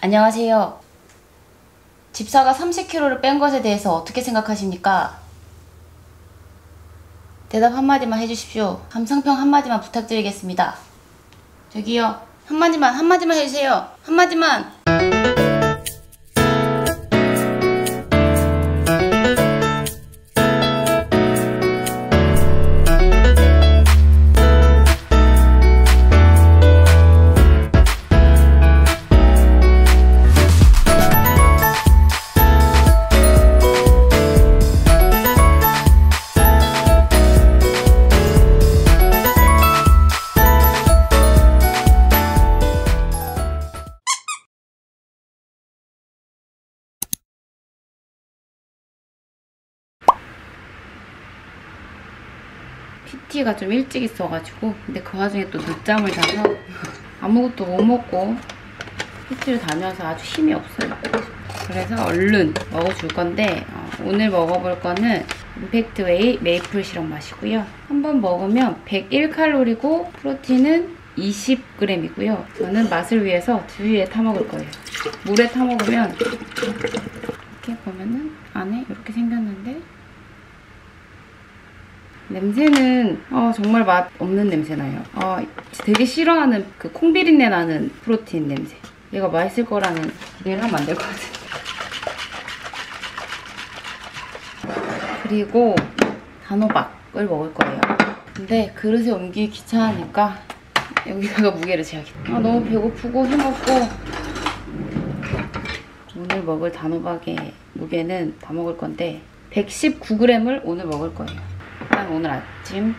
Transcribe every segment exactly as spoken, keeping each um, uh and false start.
안녕하세요. 집사가 삼십 킬로그램를 뺀 것에 대해서 어떻게 생각하십니까? 대답 한마디만 해주십시오. 감상평 한마디만 부탁드리겠습니다. 저기요, 한마디만 한마디만 해주세요. 한마디만. 피티가 좀 일찍 있어가지고, 근데 그 와중에 또 늦잠을 자서 아무것도 못 먹고 피티를 다녀서 아주 힘이 없어요. 그래서 얼른 먹어줄 건데, 어, 오늘 먹어볼 거는 임팩트웨이 메이플 시럽 맛이고요. 한 번 먹으면 백일 칼로리고 프로틴은 이십 그램이고요. 저는 맛을 위해서 두유에 타먹을 거예요. 물에 타먹으면 이렇게 보면은 안에 이렇게 생겼는데, 냄새는 어, 정말 맛 없는 냄새 나요. 어, 되게 싫어하는 그 콩비린내 나는 프로틴 냄새. 얘가 맛있을 거라는 기대를 하면 안 될 것 같아요. 그리고 단호박을 먹을 거예요. 근데 그릇에 옮기기 귀찮으니까 여기다가 무게를 재야겠다. 아, 너무 배고프고 힘없고. 오늘 먹을 단호박의 무게는 다 먹을 건데 백십구 그램을 오늘 먹을 거예요. 일단 오늘 아침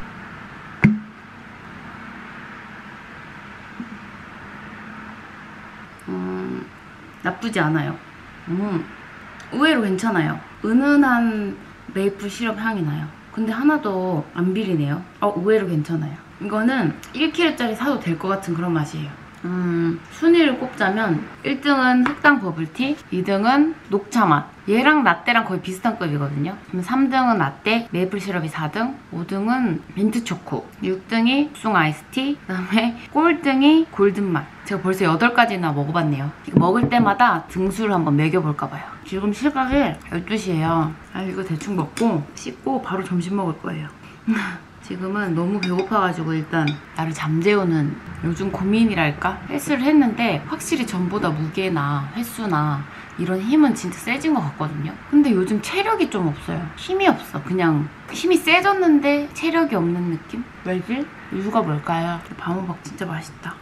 음, 나쁘지 않아요. 음, 의외로 괜찮아요. 은은한 메이플 시럽 향이 나요. 근데 하나도 안 비리네요. 어, 의외로 괜찮아요. 이거는 일 킬로그램짜리 사도 될 것 같은 그런 맛이에요. 음, 순위를 꼽자면 일 등은 흑당 버블티, 이 등은 녹차 맛. 얘랑 라떼랑 거의 비슷한 급이거든요. 그럼 삼 등은 라떼, 메이플 시럽이 사 등, 오 등은 민트 초코, 육 등이 복숭아 아이스티, 그 다음에 꼴등이 골든 맛. 제가 벌써 여덟 가지나 먹어봤네요. 이거 먹을 때마다 등수를 한번 매겨볼까봐요. 지금 시각이 열두 시예요. 아, 이거 대충 먹고 씻고 바로 점심 먹을 거예요. 지금은 너무 배고파가지고 일단 나를 잠재우는 요즘 고민이랄까? 헬스를 했는데 확실히 전보다 무게나 횟수나 이런 힘은 진짜 세진 것 같거든요. 근데 요즘 체력이 좀 없어요. 힘이 없어. 그냥 힘이 세졌는데 체력이 없는 느낌? 왜지? 이유가 뭘까요? 밤호박 진짜 맛있다.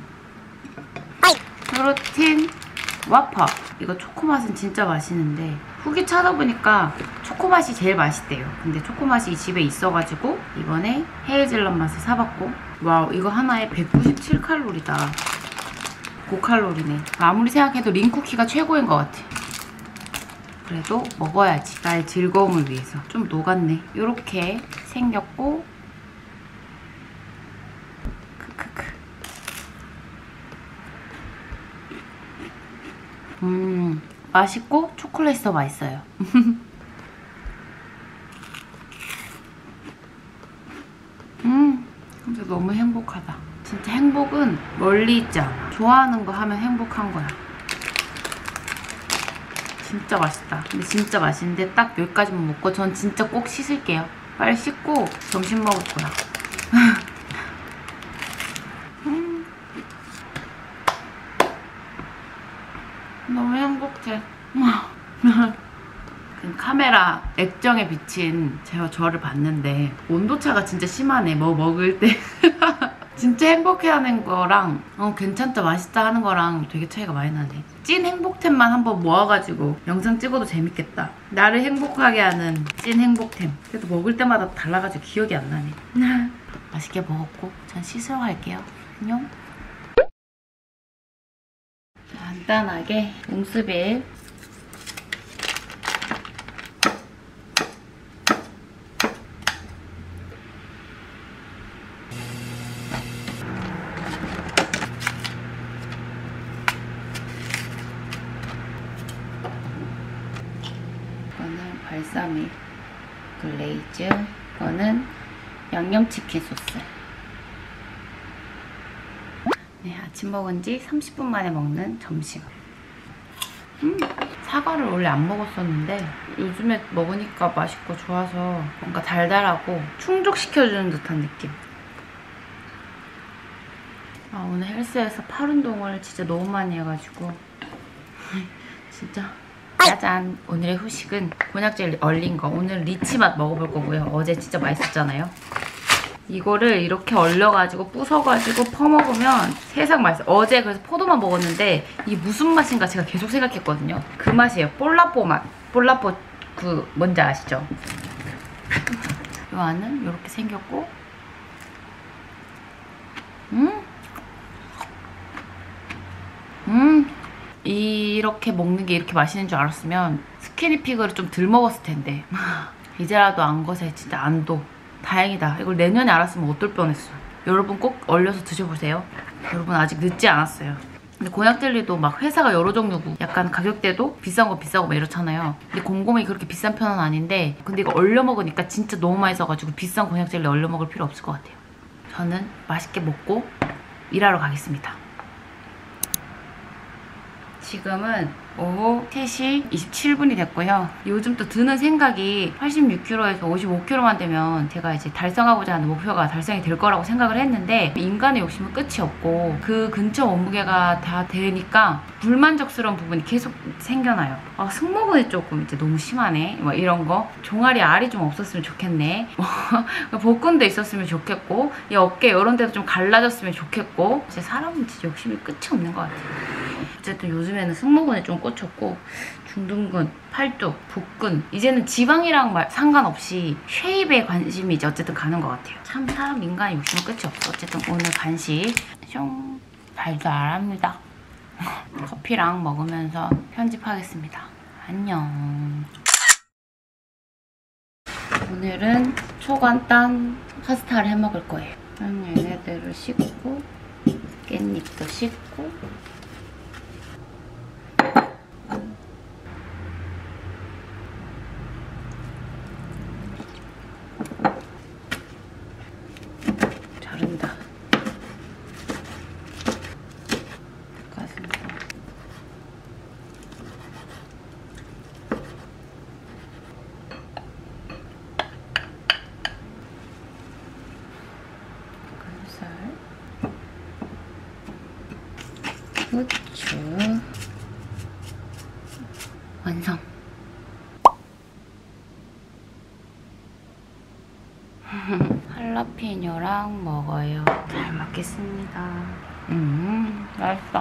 프로틴 와퍼. 이거 초코맛은 진짜 맛있는데 후기 찾아보니까 초코맛이 제일 맛있대요. 근데 초코맛이 집에 있어가지고 이번에 헤이즐넛 맛을 사봤고, 와우, 이거 하나에 백구십칠 칼로리다. 고칼로리네. 아무리 생각해도 린쿠키가 최고인 것 같아. 그래도 먹어야지. 나의 즐거움을 위해서. 좀 녹았네. 이렇게 생겼고, 크크크. 음, 맛있고 초콜릿이 더 맛있어요. 음, 진짜 너무 행복하다. 진짜 행복은 멀리 있지 않아. 좋아하는 거 하면 행복한 거야. 진짜 맛있다. 근데 진짜 맛있는데 딱 여기까지만 먹고 전 진짜 꼭 씻을게요. 빨리 씻고 점심 먹을 거야. 음. 너무 행복해. 카메라 액정에 비친 제가 저를 봤는데 온도차가 진짜 심하네. 뭐 먹을 때 진짜 행복해하는 거랑 어 괜찮다 맛있다 하는 거랑 되게 차이가 많이 나네. 찐 행복템만 한번 모아가지고 영상 찍어도 재밌겠다. 나를 행복하게 하는 찐 행복템. 그래도 먹을 때마다 달라가지고 기억이 안 나네. 맛있게 먹었고 전 씻으러 갈게요. 안녕. 간단하게 웅스빌 이거는 발사믹 글레이즈, 이거는 양념치킨 소스. 네, 아침 먹은 지 삼십 분 만에 먹는 점심. 음, 사과를 원래 안 먹었었는데 요즘에 먹으니까 맛있고 좋아서 뭔가 달달하고 충족시켜주는 듯한 느낌. 아, 오늘 헬스에서 팔 운동을 진짜 너무 많이 해가지고 진짜. 짜잔! 오늘의 후식은 곤약 젤리 얼린 거. 오늘 리치맛 먹어볼 거고요. 어제 진짜 맛있었잖아요. 이거를 이렇게 얼려가지고 부숴가지고 퍼먹으면 세상 맛있어. 어제 그래서 포도만 먹었는데 이게 무슨 맛인가 제가 계속 생각했거든요. 그 맛이에요. 폴라뽀 맛. 폴라뽀 그 뭔지 아시죠? 이 안은 이렇게 생겼고 음? 음? 이렇게 먹는 게 이렇게 맛있는 줄 알았으면 스키니피그를 좀 덜 먹었을 텐데 이제라도 안 것에 진짜 안도. 다행이다. 이걸 내년에 알았으면 어떨 뻔했어. 여러분 꼭 얼려서 드셔보세요. 여러분 아직 늦지 않았어요. 근데 곤약 젤리도 막 회사가 여러 종류고 약간 가격대도 비싼 거 비싸고 막 이렇잖아요. 근데 곰곰이 그렇게 비싼 편은 아닌데 근데 이거 얼려 먹으니까 진짜 너무 맛있어가지고 비싼 곤약 젤리 얼려 먹을 필요 없을 것 같아요. 저는 맛있게 먹고 일하러 가겠습니다. 지금은 오후 세 시 이십칠 분이 됐고요. 요즘 또 드는 생각이 팔십육 킬로그램에서 오십오 킬로그램만 되면 제가 이제 달성하고자 하는 목표가 달성이 될 거라고 생각을 했는데 인간의 욕심은 끝이 없고 그 근처 몸무게가 다 되니까 불만족스러운 부분이 계속 생겨나요. 아, 승모근이 조금 이제 너무 심하네. 뭐 이런 거. 종아리 알이 좀 없었으면 좋겠네. 복근도 있었으면 좋겠고 이 어깨 이런 데도 좀 갈라졌으면 좋겠고 이제 사람은 진짜 욕심이 끝이 없는 것 같아요. 어쨌든 요즘에는 승모근에 좀 꽂혔고 중둔근, 팔뚝, 복근 이제는 지방이랑 말, 상관없이 쉐입에 관심이 이제 어쨌든 가는 것 같아요. 참 사람 인간의 욕심은 끝이 없어. 어쨌든 오늘 간식 숑 달달합니다. 커피랑 먹으면서 편집하겠습니다. 안녕. 오늘은 초간단 파스타를 해먹을 거예요. 얘네들을 씻고 깻잎도 씻고 자른다. 닭가슴살. 닭가슴살. 후추. 완성. 할라피뇨랑 먹어요. 잘 먹겠습니다. 음, 맛있어.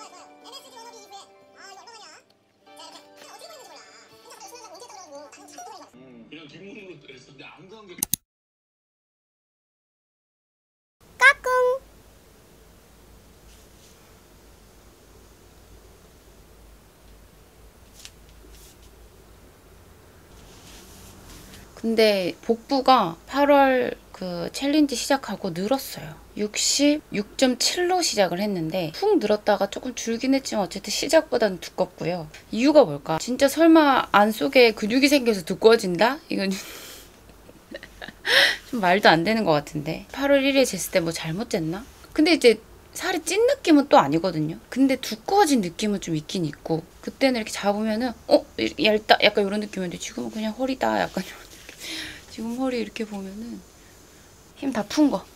그냥 뒷문으로 했었는데 안 간 게. 근데 복부가 팔월 그 챌린지 시작하고 늘었어요. 육십육 점 칠로 시작을 했는데 푹 늘었다가 조금 줄긴 했지만 어쨌든 시작보다는 두껍고요. 이유가 뭘까? 진짜 설마 안 속에 근육이 생겨서 두꺼워진다? 이건 좀 말도 안 되는 것 같은데. 팔월 일일에 쟀을 때 뭐 잘못 쟀나? 근데 이제 살이 찐 느낌은 또 아니거든요. 근데 두꺼워진 느낌은 좀 있긴 있고 그때는 이렇게 잡으면은 어? 얇다? 약간 이런 느낌인데 지금은 그냥 허리다 약간 이런 느낌. 지금 허리 이렇게 보면은 힘 다 푼 거.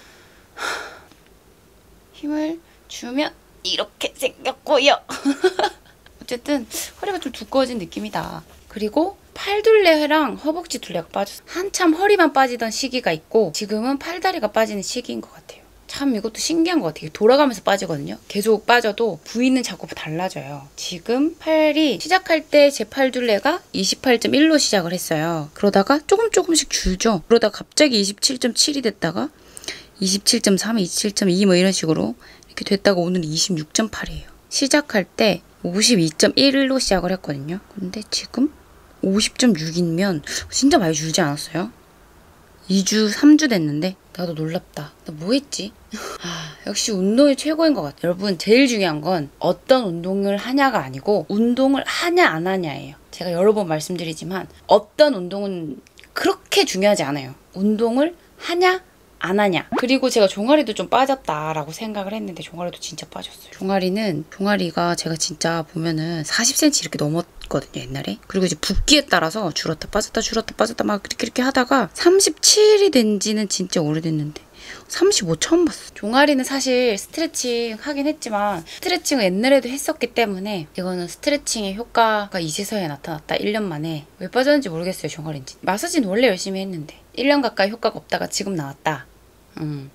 힘을 주면 이렇게 생겼고요. 어쨌든 허리가 좀 두꺼워진 느낌이다. 그리고 팔둘레랑 허벅지 둘레가 빠졌어. 한참 허리만 빠지던 시기가 있고 지금은 팔다리가 빠지는 시기인 것 같아요. 참 이것도 신기한 것 같아요. 돌아가면서 빠지거든요. 계속 빠져도 부위는 자꾸 달라져요. 지금 팔이 시작할 때 제 팔둘레가 이십팔 점 일로 시작을 했어요. 그러다가 조금 조금씩 줄죠. 그러다가 갑자기 이십칠 점 칠이 됐다가 이십칠 점 삼, 이십칠 점 이 뭐 이런 식으로 이렇게 됐다가 오늘 이십육 점 팔이에요. 시작할 때 오십이 점 일로 시작을 했거든요. 근데 지금 오십 점 육이면 진짜 많이 줄지 않았어요? 이 주, 삼 주 됐는데 나도 놀랍다. 나 뭐 했지? 아, 역시 운동이 최고인 것 같아요. 여러분 제일 중요한 건 어떤 운동을 하냐가 아니고 운동을 하냐 안 하냐예요. 제가 여러 번 말씀드리지만 어떤 운동은 그렇게 중요하지 않아요. 운동을 하냐 안 하냐. 그리고 제가 종아리도 좀 빠졌다라고 생각을 했는데 종아리도 진짜 빠졌어요. 종아리는 종아리가 제가 진짜 보면은 사십 센티미터 이렇게 넘었거든요 옛날에. 그리고 이제 붓기에 따라서 줄었다 빠졌다 줄었다 빠졌다 막 이렇게 이렇게 하다가 삼십칠이 된 지는 진짜 오래됐는데 삼십오 처음 봤어. 종아리는 사실 스트레칭 하긴 했지만 스트레칭을 옛날에도 했었기 때문에 이거는 스트레칭의 효과가 이제서야 나타났다. 일 년 만에. 왜 빠졌는지 모르겠어요 종아리는. 마사지는 원래 열심히 했는데 일 년 가까이 효과가 없다가 지금 나왔다. 음.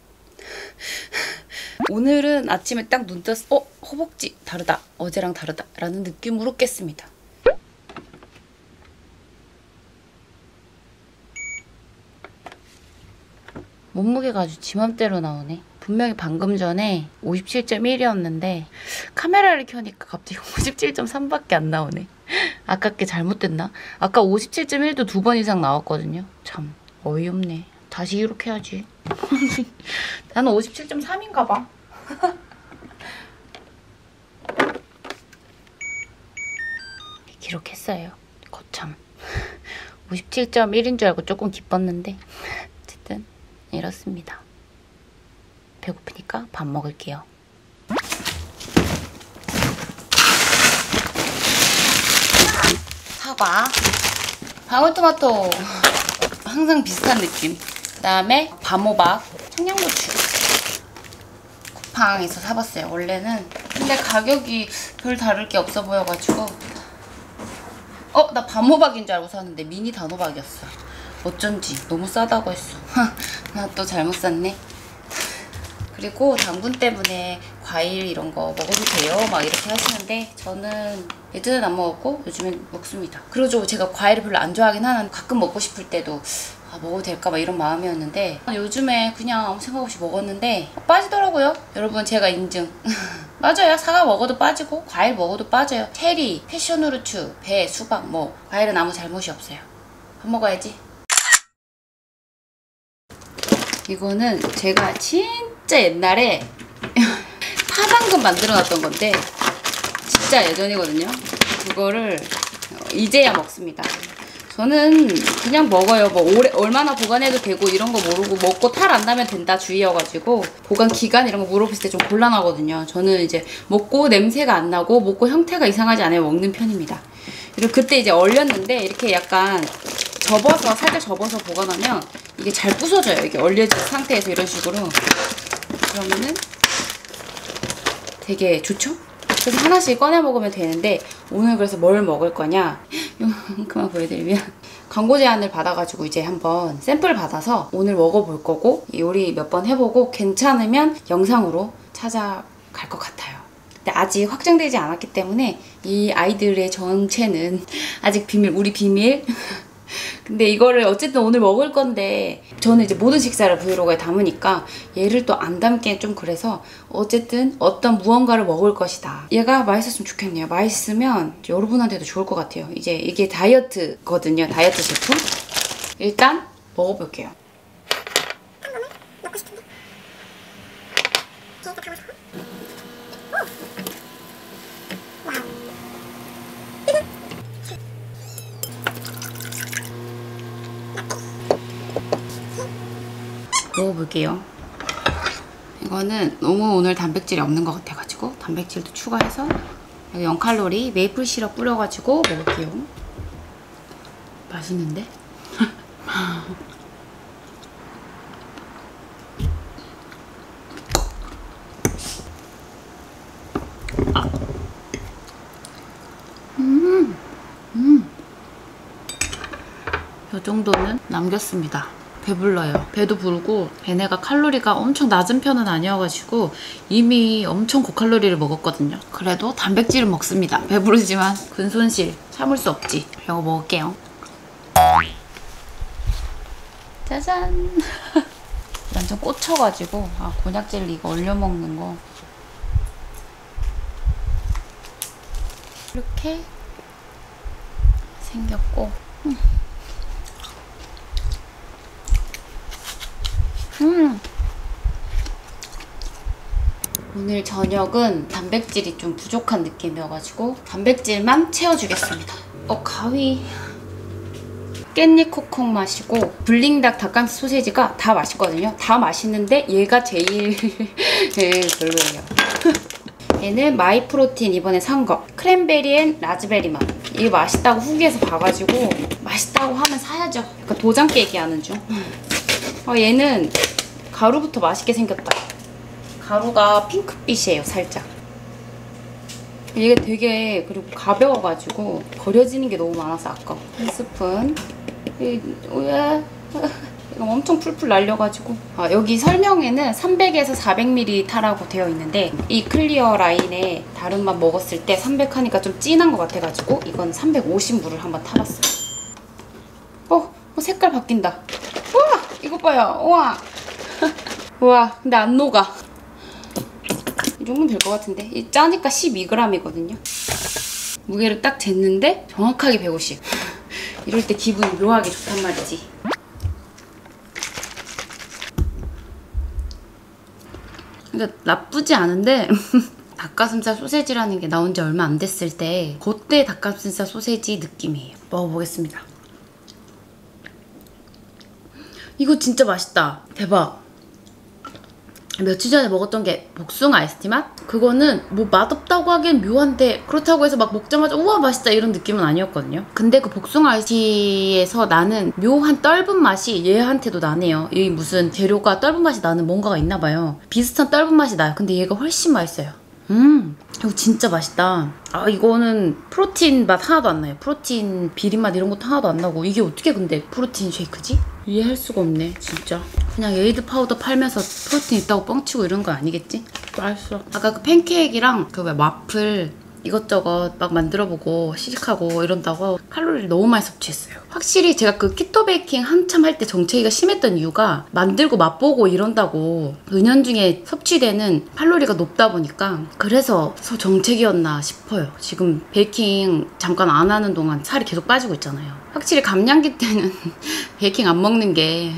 오늘은 아침에 딱 눈 떴어. 어? 허벅지 다르다. 어제랑 다르다. 라는 느낌으로 깼습니다. 몸무게가 아주 지맘대로 나오네. 분명히 방금 전에 오십칠 점 일이었는데 카메라를 켜니까 갑자기 오십칠 점 삼밖에 안 나오네. 아깝게 잘못됐나? 아까 오십칠 점 일도 두 번 이상 나왔거든요. 참 어이없네. 다시 이렇게 해야지. 나는 오십칠 점 삼인가 봐. 기록했어요. 거참. 오십칠 점 일인 줄 알고 조금 기뻤는데 어쨌든 이렇습니다. 배고프니까 밥 먹을게요. 사과, 방울토마토 항상 비슷한 느낌. 그 다음에 밤호박, 청양고추 쿠팡에서 사봤어요. 원래는 근데 가격이 별 다를 게 없어 보여가지고 어? 나 밤호박인 줄 알고 샀는데 미니 단호박이었어. 어쩐지 너무 싸다고 했어. 나 또 잘못 샀네. 그리고 당분 때문에 과일 이런 거 먹어도 돼요? 막 이렇게 하시는데 저는 예전엔 안 먹었고 요즘엔 먹습니다. 그리고 제가 과일을 별로 안 좋아하긴 하는데 가끔 먹고 싶을 때도 아, 먹어도 될까 막 이런 마음이었는데 요즘에 그냥 아무 생각 없이 먹었는데 빠지더라고요. 여러분 제가 인증. 맞아요. 사과 먹어도 빠지고 과일 먹어도 빠져요. 체리, 패션후르츠, 배, 수박 뭐 과일은 아무 잘못이 없어요. 밥 먹어야지. 이거는 제가 진짜 옛날에 파당금 만들어 놨던 건데 진짜 예전이거든요. 그거를 이제야 먹습니다. 저는 그냥 먹어요. 뭐 오래, 얼마나 보관해도 되고 이런 거 모르고 먹고 탈 안 나면 된다 주의여가지고 보관 기간 이런 거 물어봤을 때 좀 곤란하거든요. 저는 이제 먹고 냄새가 안 나고 먹고 형태가 이상하지 않아요 먹는 편입니다. 그리고 그때 이제 얼렸는데 이렇게 약간 접어서 살짝 접어서 보관하면 이게 잘 부서져요. 이게 얼려진 상태에서 이런 식으로. 그러면은 되게 좋죠? 그래서 하나씩 꺼내 먹으면 되는데 오늘 그래서 뭘 먹을 거냐 그만 보여드리면 광고 제안을 받아가지고 이제 한번 샘플 받아서 오늘 먹어볼 거고 요리 몇 번 해보고 괜찮으면 영상으로 찾아갈 것 같아요. 근데 아직 확정되지 않았기 때문에 이 아이들의 정체는 아직 비밀, 우리 비밀. 근데 이거를 어쨌든 오늘 먹을 건데 저는 이제 모든 식사를 브이로그에 담으니까 얘를 또 안 담기엔 좀 그래서 어쨌든 어떤 무언가를 먹을 것이다. 얘가 맛있었으면 좋겠네요. 맛있으면 여러분한테도 좋을 것 같아요. 이제 이게 다이어트거든요. 다이어트 제품. 일단 먹어볼게요. 먹어볼게요. 이거는 너무 오늘 단백질이 없는 것 같아가지고 단백질도 추가해서 영 칼로리 메이플 시럽 뿌려가지고 먹을게요. 맛있는데? 음, 음. 이 정도는 남겼습니다. 배불러요. 배도 부르고 얘네가 칼로리가 엄청 낮은 편은 아니어가지고 이미 엄청 고칼로리를 먹었거든요. 그래도 단백질을 먹습니다. 배부르지만 근손실 참을 수 없지. 이거 먹을게요. 짜잔. 완전 꽂혀가지고 아 곤약 젤리 이거 얼려 먹는 거 이렇게 생겼고 음. 음. 오늘 저녁은 단백질이 좀 부족한 느낌이어가지고 단백질만 채워주겠습니다. 어 가위 깻잎 코콩 맛이고 블링닭 닭가슴살 소세지가 다 맛있거든요. 다 맛있는데 얘가 제일 네, 별로예요. 얘는 마이프로틴 이번에 산 거. 크랜베리 앤 라즈베리 맛. 이게 맛있다고 후기에서 봐가지고 맛있다고 하면 사야죠. 그러니까 도장 깨기 하는 중. 어, 얘는 가루부터 맛있게 생겼다. 가루가 핑크빛이에요, 살짝. 이게 되게 그리고 가벼워가지고 버려지는 게 너무 많아서 아까워. 한 스푼. 이, 으아, 이거 엄청 풀풀 날려가지고. 아, 여기 설명에는 삼백에서 사백 밀리리터 타라고 되어 있는데 이 클리어 라인에 다른 맛 먹었을 때 삼백 하니까 좀 진한 것 같아가지고 이건 삼백오십 물을 한번 타봤어요. 어, 어 색깔 바뀐다. 우와, 이거 봐요. 우와. 우와, 근데 안 녹아. 이 정도면 될 것 같은데. 이 짜니까 십이 그램이거든요. 무게를 딱 쟀는데 정확하게 백오십. 이럴 때 기분이 묘하게 좋단 말이지. 그러니까 나쁘지 않은데 닭가슴살 소세지라는 게 나온 지 얼마 안 됐을 때 그때 닭가슴살 소세지 느낌이에요. 먹어보겠습니다. 이거 진짜 맛있다. 대박. 며칠 전에 먹었던 게 복숭아 아이스티 맛? 그거는 뭐 맛없다고 하기엔 묘한데 그렇다고 해서 막 먹자마자 우와 맛있다 이런 느낌은 아니었거든요. 근데 그 복숭아 아이스티에서 나는 묘한 떫은 맛이 얘한테도 나네요. 이 무슨 재료가 떫은 맛이 나는 뭔가가 있나 봐요. 비슷한 떫은 맛이 나요. 근데 얘가 훨씬 맛있어요. 음, 이거 진짜 맛있다. 아, 이거는 프로틴 맛 하나도 안 나요. 프로틴 비린 맛 이런 것도 하나도 안 나고. 이게 어떻게 근데 프로틴 쉐이크지? 이해할 수가 없네, 진짜. 그냥 에이드 파우더 팔면서 프로틴 있다고 뻥치고 이런 거 아니겠지? 맛있어. 아까 그 팬케이크랑 그 왜 와플 이것저것 막 만들어보고 시식하고 이런다고 칼로리를 너무 많이 섭취했어요. 확실히 제가 그 키토 베이킹 한참 할 때 정체기가 심했던 이유가 만들고 맛보고 이런다고 은연중에 섭취되는 칼로리가 높다 보니까 그래서 정체기였나 싶어요. 지금 베이킹 잠깐 안 하는 동안 살이 계속 빠지고 있잖아요. 확실히 감량기 때는 베이킹 안 먹는 게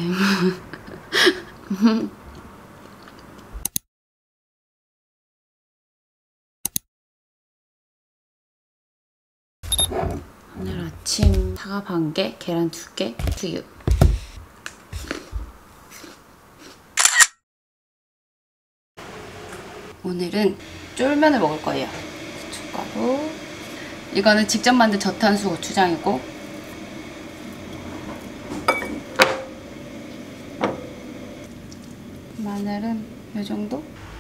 오늘 아침 사과 반 개, 계란 두 개, 두유. 오늘은 쫄면을 먹을 거예요. 고춧가루. 이거는 직접 만든 저탄수 고추장이고 마늘은 이 정도?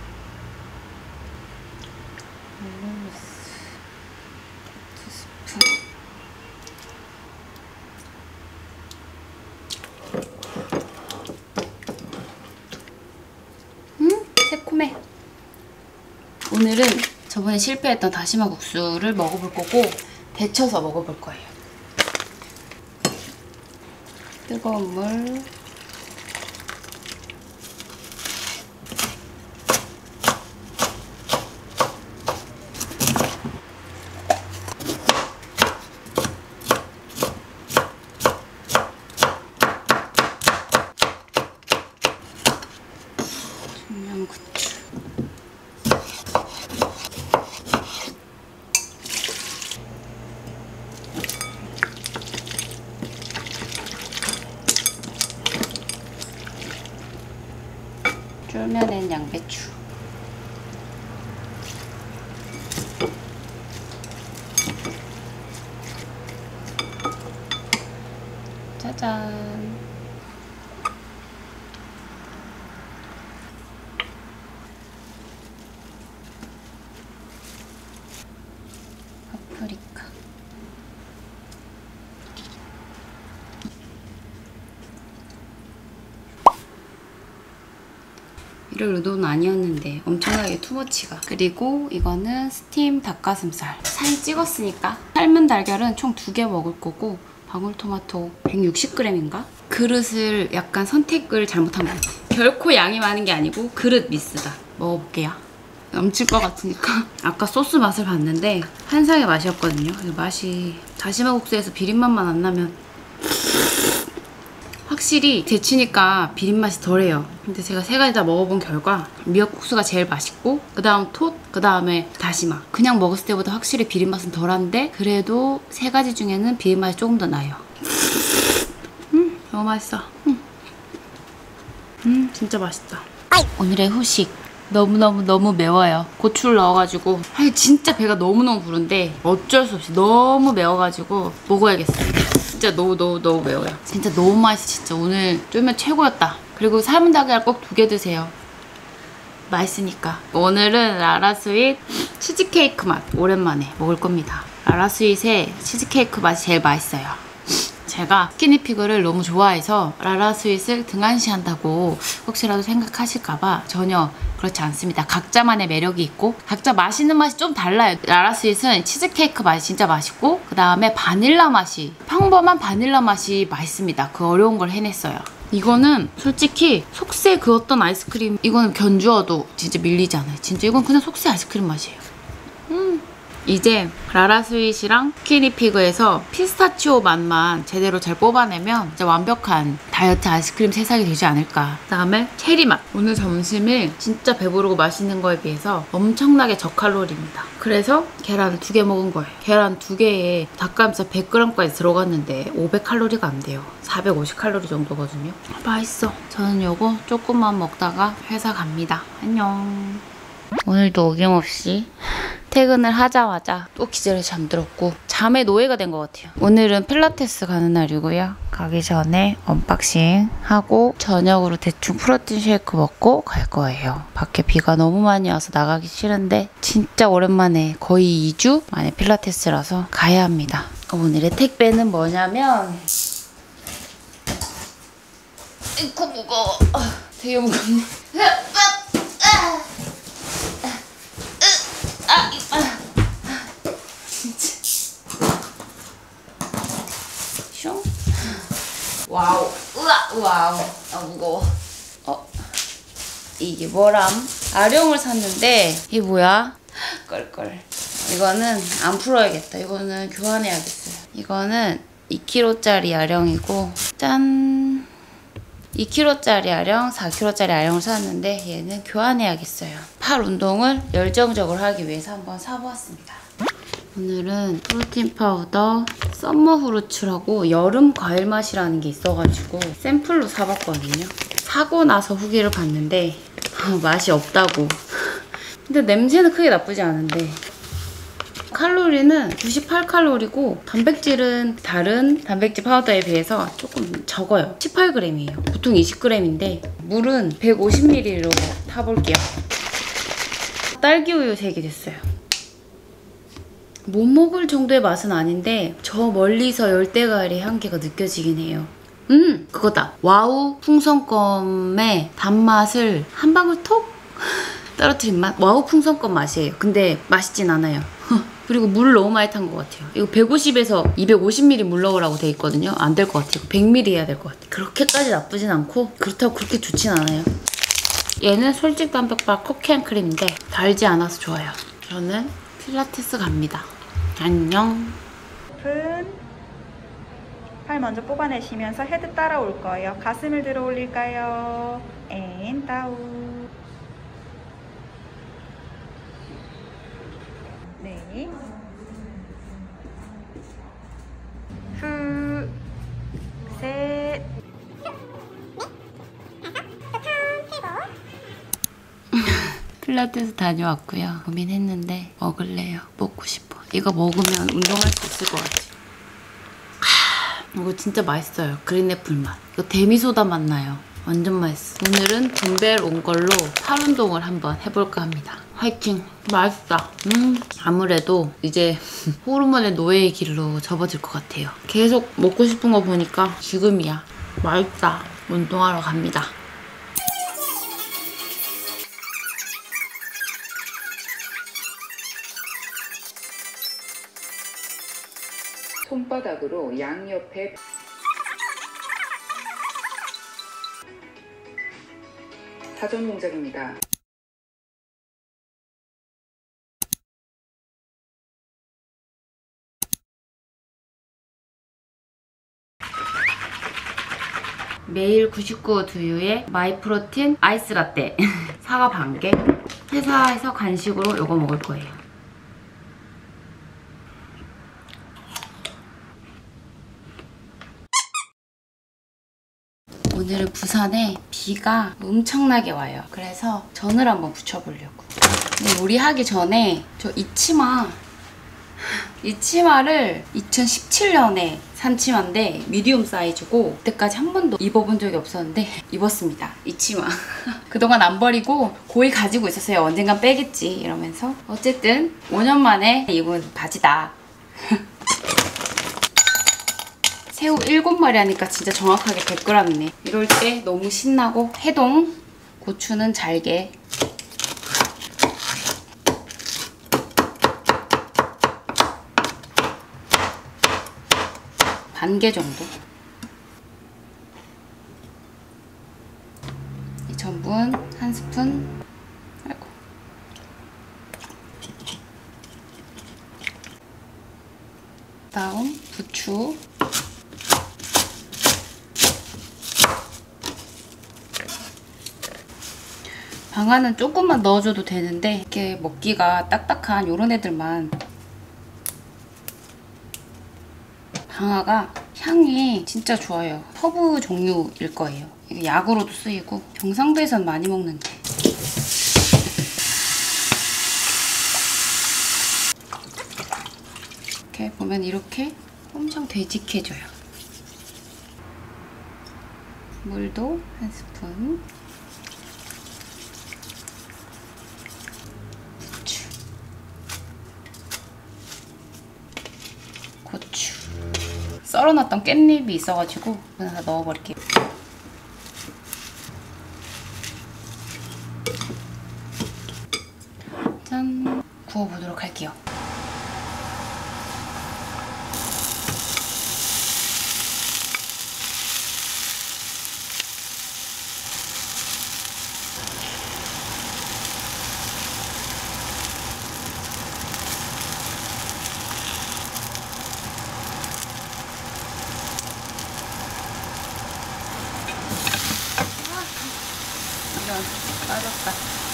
두 스푼. 음, 새콤해. 오늘은 저번에 실패했던 다시마 국수를 먹어볼 거고 데쳐서 먹어볼 거예요. 뜨거운 물. 청양고추. 쫄면엔 양배추. 짜잔. 파프리카. 이럴 의도는 아니었는데 엄청나게 투머치가. 그리고 이거는 스팀 닭가슴살. 사진 찍었으니까. 삶은 달걀은 총 두 개 먹을 거고 방울토마토 백육십 그램인가? 그릇을 약간 선택을 잘못한 것 같아요. 결코 양이 많은 게 아니고 그릇 미스다. 먹어볼게요. 넘칠 것 같으니까. 아까 소스 맛을 봤는데 한상의 맛이었거든요. 맛이 다시마 국수에서 비린맛만 안 나면 확실히 데치니까 비린맛이 덜해요. 근데 제가 세 가지 다 먹어본 결과 미역국수가 제일 맛있고 그 다음 톳, 그 다음에 다시마. 그냥 먹었을 때보다 확실히 비린맛은 덜한데 그래도 세 가지 중에는 비린맛이 조금 더 나요. 너무 맛있어. 음, 음 진짜 맛있다. 오늘의 후식. 너무너무 너무 매워요. 고추를 넣어가지고 아니 진짜 배가 너무너무 부른데 어쩔 수 없이 너무 매워가지고 먹어야겠어요. 진짜 너무너무 너무 매워요. 진짜 너무 맛있어. 진짜 오늘 쫄면 최고였다. 그리고 삶은 달걀 꼭 두 개 드세요. 맛있으니까. 오늘은 라라스윗 치즈케이크 맛 오랜만에 먹을 겁니다. 라라스윗의 치즈케이크 맛이 제일 맛있어요. 제가 스키니피그를 너무 좋아해서 라라스윗을 등한시한다고 혹시라도 생각하실까봐 전혀 그렇지 않습니다. 각자만의 매력이 있고 각자 맛있는 맛이 좀 달라요. 라라스윗은 치즈케이크 맛이 진짜 맛있고 그 다음에 바닐라 맛이 평범한 바닐라 맛이 맛있습니다. 그 어려운 걸 해냈어요. 이거는 솔직히 속세 그었던 아이스크림 이거는 견주어도 진짜 밀리지 않아요. 진짜 이건 그냥 속세 아이스크림 맛이에요. 음. 이제 라라스윗이랑 스키니피그에서 피스타치오 맛만 제대로 잘 뽑아내면 이제 완벽한 다이어트 아이스크림 세상이 되지 않을까. 그 다음에 체리 맛. 오늘 점심을 진짜 배부르고 맛있는 거에 비해서 엄청나게 저칼로리입니다. 그래서 계란을 두 개 먹은 거예요. 계란 두 개에 닭가슴살 백 그램까지 들어갔는데 오백 칼로리가 안 돼요. 사백오십 칼로리 정도거든요. 맛있어. 저는 요거 조금만 먹다가 회사 갑니다. 안녕. 오늘도 어김없이 퇴근을 하자마자 또 기절해 잠들었고 잠에 노예가 된 것 같아요. 오늘은 필라테스 가는 날이고요. 가기 전에 언박싱 하고 저녁으로 대충 프로틴 쉐이크 먹고 갈 거예요. 밖에 비가 너무 많이 와서 나가기 싫은데 진짜 오랜만에 거의 이 주 만에 필라테스라서 가야 합니다. 오늘의 택배는 뭐냐면 이거 무거워. 되게 무겁네. 아, 아, 진짜. 슝. 와우. 우와, 와우. 아, 무거워. 어, 이게 뭐람? 아령을 샀는데, 이게 뭐야? 껄껄. 이거는 안 풀어야겠다. 이거는 교환해야겠어요. 이거는 이 킬로그램짜리 아령이고, 짠. 이 킬로그램짜리 아령, 사 킬로그램짜리 아령을 샀는데 얘는 교환해야겠어요. 팔 운동을 열정적으로 하기 위해서 한번 사보았습니다. 오늘은 프로틴 파우더 썸머 후르츠라고 여름 과일 맛이라는 게 있어가지고 샘플로 사봤거든요. 사고 나서 후기를 봤는데 맛이 없다고. 근데 냄새는 크게 나쁘지 않은데 칼로리는 구십팔 칼로리고 단백질은 다른 단백질 파우더에 비해서 조금 적어요. 십팔 그램이에요. 보통 이십 그램인데 물은 백오십 밀리리터로 타볼게요. 딸기우유 세 개 됐어요. 못 먹을 정도의 맛은 아닌데 저 멀리서 열대과일의 향기가 느껴지긴 해요. 음! 그거다. 와우 풍선껌의 단맛을 한 방울 톡 떨어뜨린 맛? 와우 풍선껌 맛이에요. 근데 맛있진 않아요. 그리고 물을 너무 많이 탄 것 같아요. 이거 백오십에서 이백오십 밀리리터 물 넣으라고 돼 있거든요. 안 될 것 같아요. 백 밀리리터 해야 될 것 같아요. 그렇게까지 나쁘진 않고 그렇다고 그렇게 좋진 않아요. 얘는 솔직 단백질 쿠키앤크림인데 달지 않아서 좋아요. 저는 필라테스 갑니다. 안녕. 오픈. 팔 먼저 뽑아내시면서 헤드 따라올 거예요. 가슴을 들어 올릴까요? 앤 다운. 네. 후. 셋. 필라테스 다녀왔고요. 고민했는데 먹을래요. 먹고 싶어. 이거 먹으면 운동할 수 있을 것 같아요. 하, 이거 진짜 맛있어요. 그린애플 맛. 이거 데미소다 맛 나요. 완전 맛있어. 오늘은 덤벨 온 걸로 팔 운동을 한번 해볼까 합니다. 화이팅! 맛있다. 음, 아무래도 이제 호르몬의 노예의 길로 접어들 것 같아요. 계속 먹고 싶은 거 보니까 지금이야. 맛있다. 운동하러 갑니다. 손바닥으로 양옆에 사전 동작입니다. 매일 구십구 두유에 마이프로틴 아이스 라떼 사과 반 개. 회사에서 간식으로 이거 먹을 거예요. 오늘은 부산에 비가 엄청나게 와요. 그래서 전을 한번 붙여보려고. 근데 요리하기 전에 저 이 치마 이 치마를 이천십칠 년에 산 치마인데 미디움 사이즈고 그때까지 한 번도 입어본 적이 없었는데 입었습니다. 이 치마. 그동안 안 버리고 고이 가지고 있었어요. 언젠간 빼겠지 이러면서. 어쨌든 오 년 만에 입은 바지다. 새우 일곱 마리 하니까 진짜 정확하게 백 그램이네. 이럴 때 너무 신나고 해동. 고추는 잘게. 반 개 정도. 이 전분 한 스푼. 아이고. 다음 부추. 방아는 조금만 넣어줘도 되는데 이렇게 먹기가 딱딱한 요런 애들만. 방아가 향이 진짜 좋아요. 허브 종류일 거예요. 이게 약으로도 쓰이고 경상도에선 많이 먹는데. 이렇게 보면 이렇게 엄청 되직해져요. 물도 한 스푼. 부추. 고추. 썰어놨던 깻잎이 있어가지고 하나 넣어버릴게요. 짠! 구워보도록 할게요. 이런, 빠졌다.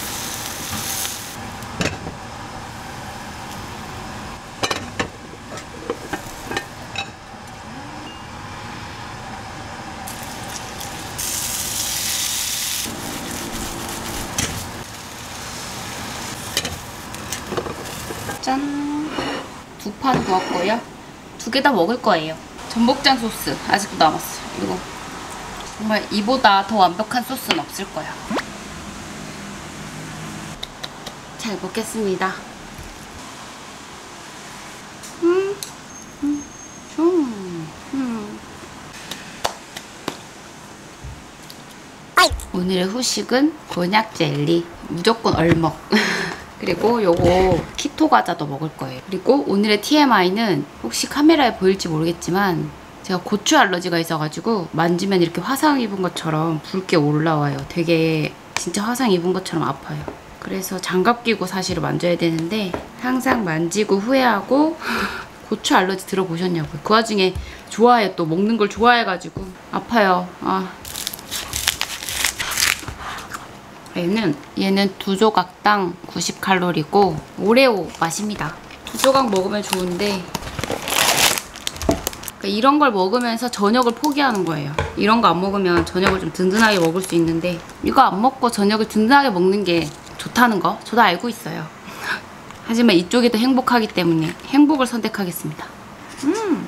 짠! 두 판 구웠고요. 두 개 다 먹을 거예요. 전복장 소스 아직도 남았어요. 이거 정말 이보다 더 완벽한 소스는 없을 거야. 잘 먹겠습니다. 음, 음, 음, 음. 오늘의 후식은 곤약 젤리. 무조건 얼먹. 그리고 요거 키토 과자도 먹을 거예요. 그리고 오늘의 티엠아이는 혹시 카메라에 보일지 모르겠지만 제가 고추 알러지가 있어가지고 만지면 이렇게 화상 입은 것처럼 붉게 올라와요. 되게 진짜 화상 입은 것처럼 아파요. 그래서 장갑 끼고 사실은 만져야 되는데 항상 만지고 후회하고 고추 알러지 들어보셨냐고요. 그 와중에 좋아해, 또 먹는 걸 좋아해가지고 아파요. 아. 얘는 얘는 두 조각당 구십 칼로리고 오레오 맛입니다. 두 조각 먹으면 좋은데 그러니까 이런 걸 먹으면서 저녁을 포기하는 거예요. 이런 거 안 먹으면 저녁을 좀 든든하게 먹을 수 있는데 이거 안 먹고 저녁을 든든하게 먹는 게 좋다는 거 저도 알고 있어요. 하지만 이쪽이 더 행복하기 때문에 행복을 선택하겠습니다. 음.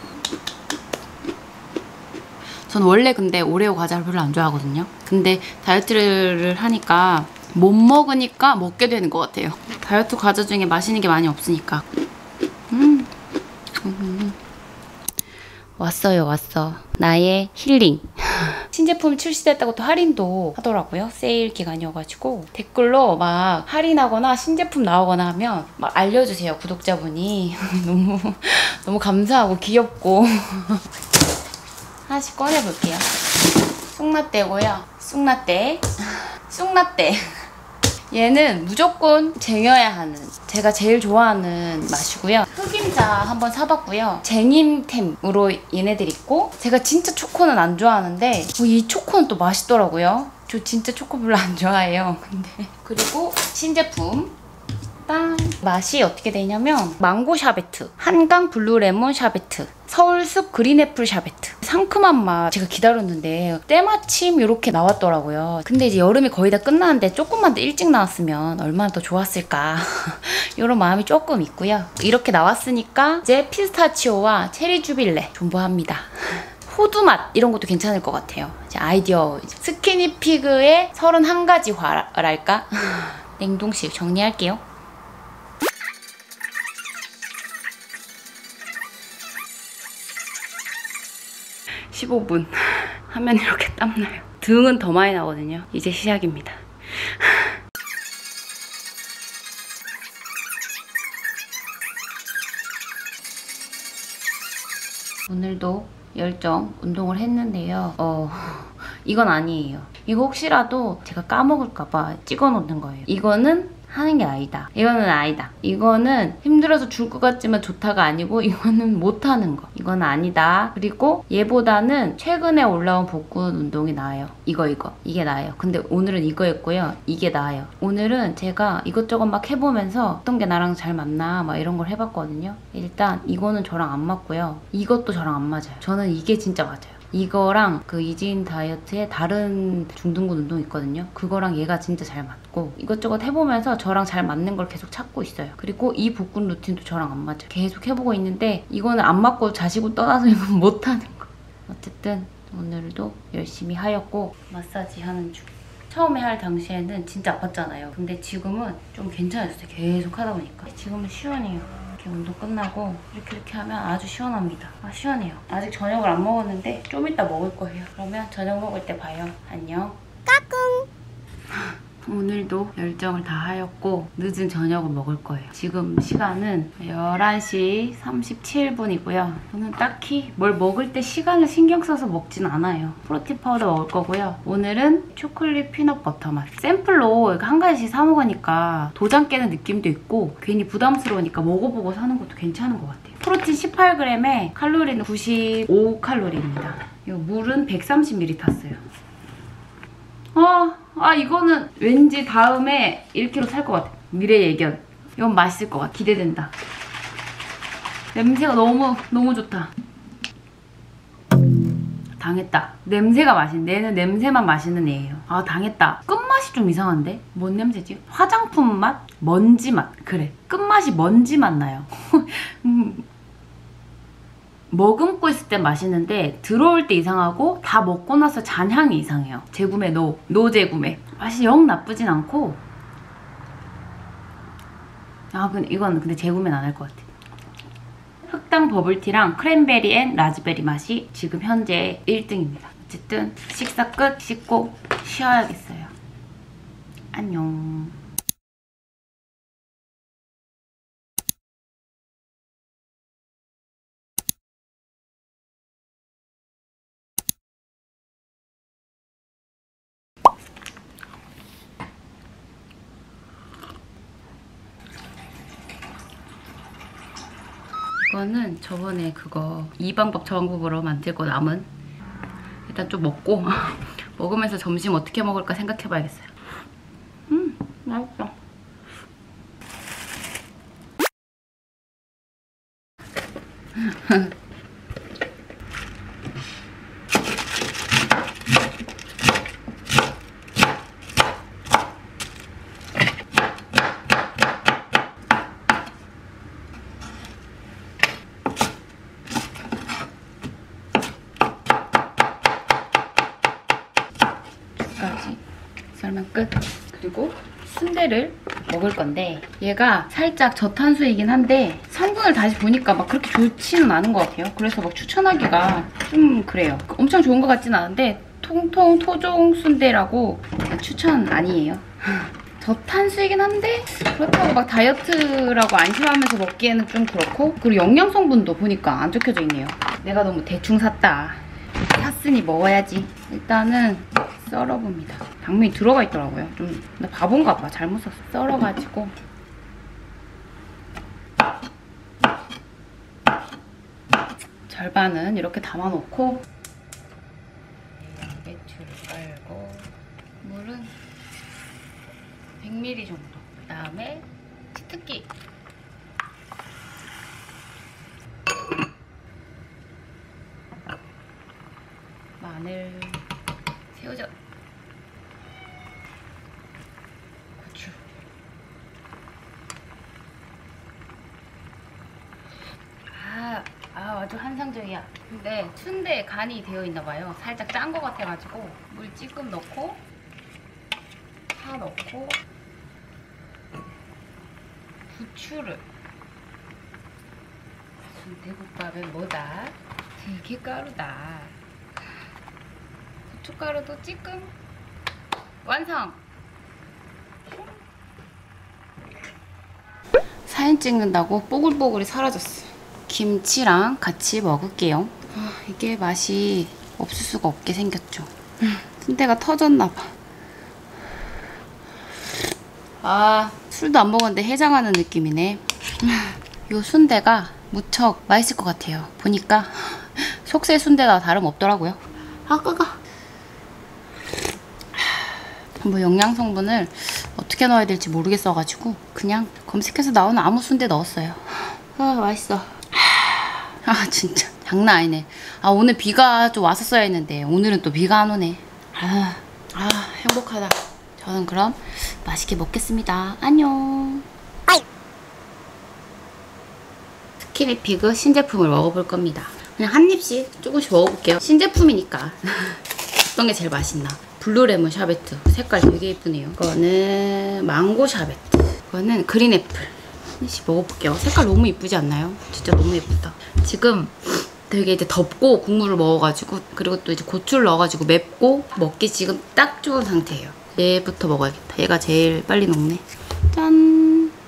전 원래 근데 오레오 과자를 별로 안 좋아하거든요. 근데 다이어트를 하니까 못 먹으니까 먹게 되는 것 같아요. 다이어트 과자 중에 맛있는 게 많이 없으니까. 음. 음. 왔어요, 왔어. 나의 힐링. 신제품 출시됐다고 또 할인도 하더라고요. 세일 기간이어가지고 댓글로 막 할인하거나 신제품 나오거나 하면 막 알려주세요, 구독자분이. 너무 너무 감사하고 귀엽고. 하나씩 꺼내볼게요. 쑥라떼고요. 쑥라떼. 쑥라떼. 얘는 무조건 쟁여야 하는 제가 제일 좋아하는 맛이고요. 흑임자 한번 사봤고요. 쟁임템으로 얘네들 있고 제가 진짜 초코는 안 좋아하는데 이 초코는 또 맛있더라고요. 저 진짜 초코 별로 안 좋아해요. 근데 그리고 신제품 딴 맛이 어떻게 되냐면 망고 샤베트, 한강 블루 레몬 샤베트, 서울숲 그린애플 샤베트. 상큼한 맛 제가 기다렸는데 때마침 이렇게 나왔더라고요. 근데 이제 여름이 거의 다 끝나는데 조금만 더 일찍 나왔으면 얼마나 더 좋았을까 이런 마음이 조금 있고요. 이렇게 나왔으니까 이제 피스타치오와 체리 주빌레 존버합니다. 호두 맛 이런 것도 괜찮을 것 같아요. 이제 아이디어 스키니피그의 서른한 가지 화랄까? 냉동실 정리할게요. 십오 분 하면 이렇게 땀나요. 등은 더 많이 나거든요. 이제 시작입니다. 오늘도 열정 운동을 했는데요. 어... 이건 아니에요. 이거 혹시라도 제가 까먹을까봐 찍어놓는 거예요. 이거는 하는 게 아니다. 이거는 아니다. 이거는 힘들어서 줄 것 같지만 좋다가 아니고 이거는 못하는 거. 이건 아니다. 그리고 얘보다는 최근에 올라온 복근 운동이 나아요. 이거 이거. 이게 나아요. 근데 오늘은 이거였고요. 이게 나아요. 오늘은 제가 이것저것 막 해보면서 어떤 게 나랑 잘 맞나 막 이런 걸 해봤거든요. 일단 이거는 저랑 안 맞고요. 이것도 저랑 안 맞아요. 저는 이게 진짜 맞아요. 이거랑 그 이지인 다이어트의 다른 중등근 운동 있거든요. 그거랑 얘가 진짜 잘 맞고 이것저것 해보면서 저랑 잘 맞는 걸 계속 찾고 있어요. 그리고 이 복근 루틴도 저랑 안 맞아요. 계속 해보고 있는데 이거는 안 맞고 자시고 떠나서 이건 못하는 거. 어쨌든 오늘도 열심히 하였고 마사지 하는 중. 처음에 할 당시에는 진짜 아팠잖아요. 근데 지금은 좀 괜찮았어요. 계속 하다 보니까. 지금은 시원해요. 운동 끝나고 이렇게 이렇게 하면 아주 시원합니다. 아 시원해요. 아직 저녁을 안 먹었는데 좀 이따 먹을 거예요. 그러면 저녁 먹을 때 봐요. 안녕. 까꿍. 오늘도 열정을 다 하였고 늦은 저녁을 먹을 거예요. 지금 시간은 열한 시 삼십칠 분이고요. 저는 딱히 뭘 먹을 때 시간을 신경 써서 먹진 않아요. 프로틴 파우더 먹을 거고요. 오늘은 초콜릿 피넛 버터 맛. 샘플로 한 가지씩 사 먹으니까 도장 깨는 느낌도 있고 괜히 부담스러우니까 먹어보고 사는 것도 괜찮은 것 같아요. 프로틴 십팔 그램에 칼로리는 구십오 칼로리입니다. 이거 물은 백삼십 밀리리터 탔어요. 아, 아 이거는 왠지 다음에 일 킬로그램 살 것 같아. 미래 예견. 이건 맛있을 것 같아. 기대된다. 냄새가 너무 너무 좋다. 당했다. 냄새가 맛있네. 얘는 냄새만 맛있는 애예요. 아 당했다. 끝맛이 좀 이상한데? 뭔 냄새지? 화장품 맛? 먼지 맛. 그래. 끝맛이 먼지 맛 나요. 음. 머금고 있을 때 맛있는데 들어올 때 이상하고 다 먹고 나서 잔향이 이상해요. 재구매 노. 노 재구매. 맛이 영 나쁘진 않고 아 근데 이건 근데 재구매는 안 할 것 같아. 흑당 버블티랑 크랜베리 앤 라즈베리 맛이 지금 현재 일 등입니다. 어쨌든 식사 끝. 씻고 쉬어야겠어요. 안녕. 이거는 저번에 그거 이 방법 저 방법으로 만들고 남은 일단 좀 먹고 먹으면서 점심 어떻게 먹을까 생각해봐야겠어요. 음 맛있다. 까지 썰면 끝. 그리고 순대를 먹을 건데 얘가 살짝 저탄수이긴 한데 성분을 다시 보니까 막 그렇게 좋지는 않은 것 같아요. 그래서 막 추천하기가 좀 그래요. 엄청 좋은 것 같진 않은데 통통 토종 순대라고 추천 아니에요. 저탄수이긴 한데 그렇다고 막 다이어트라고 안심하면서 먹기에는 좀 그렇고 그리고 영양 성분도 보니까 안 적혀져 있네요. 내가 너무 대충 샀다. 샀으니 먹어야지. 일단은 썰어봅니다. 당면이 들어가 있더라고요. 좀 나 바본가 봐. 잘못 샀어. 썰어가지고 절반은 이렇게 담아놓고 배추를 깔고 물은 백 밀리리터 정도. 그 다음에 치트키 마늘, 새우젓, 고추. 아, 아 아주 환상적이야. 근데 순대에 간이 되어 있나 봐요. 살짝 짠 거 같아가지고 물 찔끔 넣고 파 넣고 부추를. 순대국밥은 뭐다? 들깨가루다. 고춧가루도 찔끔. 완성! 사진 찍는다고 뽀글뽀글이 사라졌어. 김치랑 같이 먹을게요. 아, 이게 맛이 없을 수가 없게 생겼죠. 순대가 터졌나봐. 아, 술도 안 먹었는데 해장하는 느낌이네. 이 순대가 무척 맛있을 것 같아요. 보니까 속세 순대나 다름없더라고요. 아, 끄가. 뭐 영양 성분을 어떻게 넣어야 될지 모르겠어가지고 그냥 검색해서 나오는 아무 순대 넣었어요. 아, 맛있어. 아, 진짜 장난 아니네. 아, 오늘 비가 좀 왔었어야 했는데 오늘은 또 비가 안 오네. 아, 아 행복하다. 저는 그럼 맛있게 먹겠습니다. 안녕. 스키니피그 신제품을 먹어볼 겁니다. 그냥 한 입씩 조금씩 먹어볼게요. 신제품이니까. 어떤 게 제일 맛있나. 블루레몬 샤베트. 색깔 되게 예쁘네요. 이거는 망고 샤베트. 이거는 그린애플. 한 입씩 먹어볼게요. 색깔 너무 예쁘지 않나요? 진짜 너무 예쁘다. 지금 되게 이제 덥고 국물을 먹어가지고, 그리고 또 이제 고추를 넣어가지고 맵고 먹기 지금 딱 좋은 상태예요. 얘부터 먹어야겠다. 얘가 제일 빨리 녹네. 짠!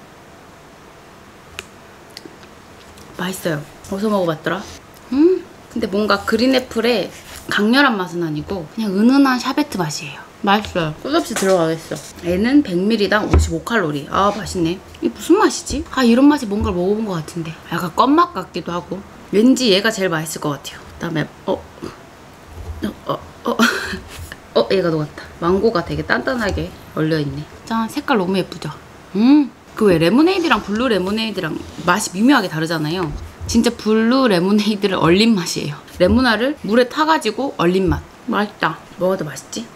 맛있어요. 어디서 먹어봤더라? 음, 근데 뭔가 그린애플의 강렬한 맛은 아니고 그냥 은은한 샤베트 맛이에요. 맛있어요. 끝없이 들어가겠어. 얘는 백 밀리리터당 오십오 칼로리. 아, 맛있네. 이게 무슨 맛이지? 아, 이런 맛에 뭔가를 먹어본 것 같은데. 약간 껌맛 같기도 하고. 왠지 얘가 제일 맛있을 것 같아요. 그다음에 어, 어, 어, 어, 어, 얘가 녹았다. 망고가 되게 단단하게 얼려있네. 짠, 색깔 너무 예쁘죠? 음, 그 왜 레모네이드랑 블루 레모네이드랑 맛이 미묘하게 다르잖아요. 진짜 블루 레모네이드를 얼린 맛이에요. 레모나를 물에 타가지고 얼린 맛. 맛있다. 뭐가 더 맛있지?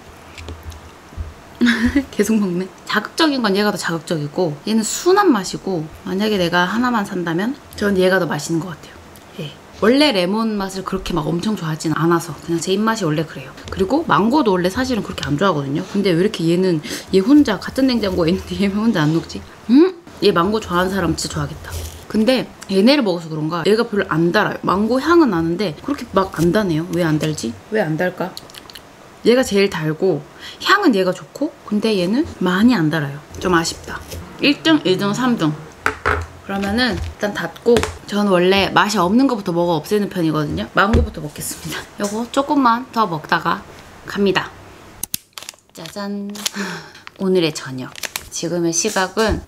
계속 먹네. 자극적인 건 얘가 더 자극적이고 얘는 순한 맛이고, 만약에 내가 하나만 산다면 전 얘가 더 맛있는 것 같아요. 예. 원래 레몬 맛을 그렇게 막 엄청 좋아하진 않아서 그냥 제 입맛이 원래 그래요. 그리고 망고도 원래 사실은 그렇게 안 좋아하거든요. 근데 왜 이렇게 얘는 얘 혼자 같은 냉장고에 있는데 얘 혼자 안 녹지? 음? 얘 망고 좋아하는 사람 진짜 좋아하겠다. 근데 얘네를 먹어서 그런가 얘가 별로 안 달아요. 망고 향은 나는데 그렇게 막 안 다네요. 왜 안 달지? 왜 안 달까? 얘가 제일 달고 향은 얘가 좋고, 근데 얘는 많이 안 달아요. 좀 아쉽다. 일 등, 이 등, 삼 등. 그러면은 일단 닫고, 저는 원래 맛이 없는 것부터 먹어 없애는 편이거든요. 망고부터 먹겠습니다. 요거 조금만 더 먹다가 갑니다. 짜잔. 오늘의 저녁. 지금의 시각은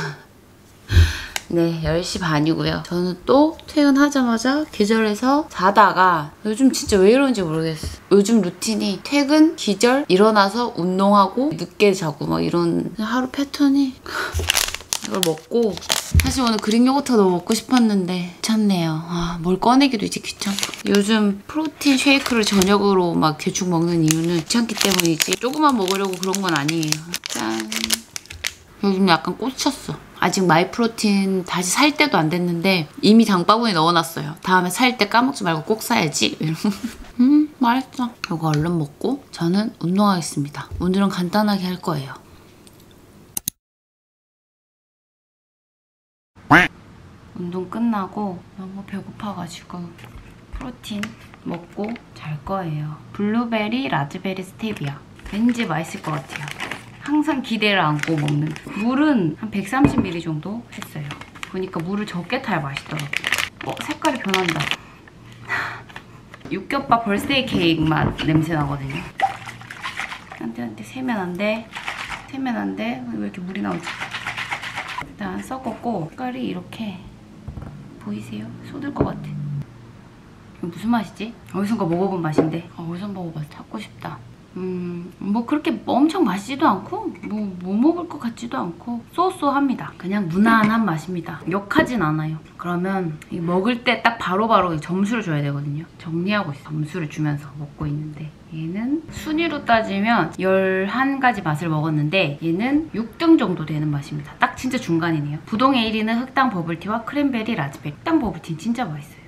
네, 열 시 반이고요. 저는 또 퇴근하자마자 기절해서 자다가, 요즘 진짜 왜 이러는지 모르겠어. 요즘 루틴이 퇴근, 기절, 일어나서 운동하고 늦게 자고 막 이런 하루 패턴이. 이걸 먹고, 사실 오늘 그릭 요거트가 너무 먹고 싶었는데 귀찮네요. 아, 뭘 꺼내기도 이제 귀찮고. 요즘 프로틴 쉐이크를 저녁으로 막 대충 먹는 이유는 귀찮기 때문이지 조금만 먹으려고 그런 건 아니에요. 짠. 요즘 약간 꽂혔어. 아직 마이프로틴 다시 살 때도 안 됐는데 이미 장바구니에 넣어놨어요. 다음에 살 때 까먹지 말고 꼭 사야지. 음, 맛있어. 이거 얼른 먹고 저는 운동하겠습니다. 오늘은 간단하게 할 거예요. 운동 끝나고 너무 배고파가지고 프로틴 먹고 잘 거예요. 블루베리, 라즈베리, 스테비아. 왠지 맛있을 것 같아요. 항상 기대를 안고 먹는. 물은 한 백삼십 밀리리터 정도 했어요. 보니까 물을 적게 타야 맛있더라고요. 어, 색깔이 변한다. 육겹밥 벌스데이 케이크 맛 냄새 나거든요. 안돼 안돼, 세면 안돼. 세면 안돼. 왜 이렇게 물이 나오지? 일단 섞었고, 색깔이 이렇게 보이세요? 쏟을 것 같아. 이거 무슨 맛이지? 어디선가 먹어본 맛인데. 아, 어디서 먹어봐서 찾고 싶다. 음, 뭐 그렇게 엄청 맛있지도 않고 뭐, 뭐 먹을 것 같지도 않고 쏘쏘합니다. 그냥 무난한 맛입니다. 역하진 않아요. 그러면 먹을 때 딱 바로바로 점수를 줘야 되거든요. 정리하고 있어. 점수를 주면서 먹고 있는데 얘는 순위로 따지면 열한 가지 맛을 먹었는데 얘는 육 등 정도 되는 맛입니다. 딱 진짜 중간이네요. 부동의 일 위는 흑당 버블티와 크랜베리 라즈베리. 흑당 버블티는 진짜 맛있어요.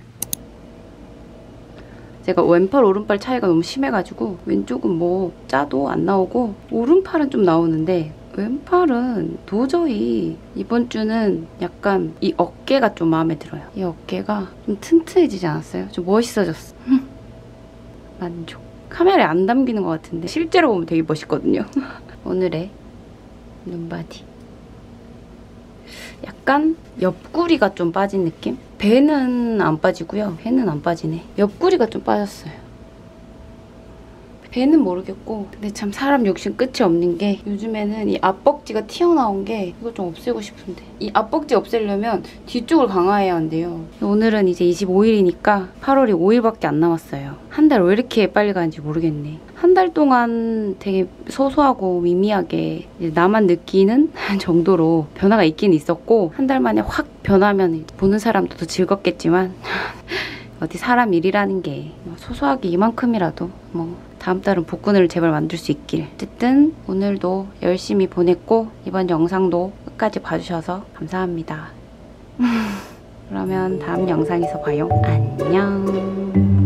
제가 왼팔 오른팔 차이가 너무 심해가지고 왼쪽은 뭐 짜도 안 나오고 오른팔은 좀 나오는데 왼팔은 도저히 이번 주는 약간 이 어깨가 좀 마음에 들어요. 이 어깨가 좀 튼튼해지지 않았어요? 좀 멋있어졌어. 만족. 카메라에 안 담기는 것 같은데 실제로 보면 되게 멋있거든요. 오늘의 눈바디. 약간 옆구리가 좀 빠진 느낌? 배는 안 빠지고요. 배는 안 빠지네. 옆구리가 좀 빠졌어요. 배는 모르겠고 근데 참 사람 욕심 끝이 없는 게 요즘에는 이 앞벅지가 튀어나온 게 이거 좀 없애고 싶은데 이 앞벅지 없애려면 뒤쪽을 강화해야 한대요. 오늘은 이제 이십오 일이니까 팔월이 오 일밖에 안 남았어요. 한 달 왜 이렇게 빨리 가는지 모르겠네. 한 달 동안 되게 소소하고 미미하게 나만 느끼는 정도로 변화가 있긴 있었고 한 달 만에 확 변하면 보는 사람도 더 즐겁겠지만 어디 사람 일이라는 게 소소하게 이만큼이라도 뭐 다음 달은 복근을 제발 만들 수 있길. 어쨌든 오늘도 열심히 보냈고 이번 영상도 끝까지 봐주셔서 감사합니다. 그러면 다음 영상에서 봐요. 안녕.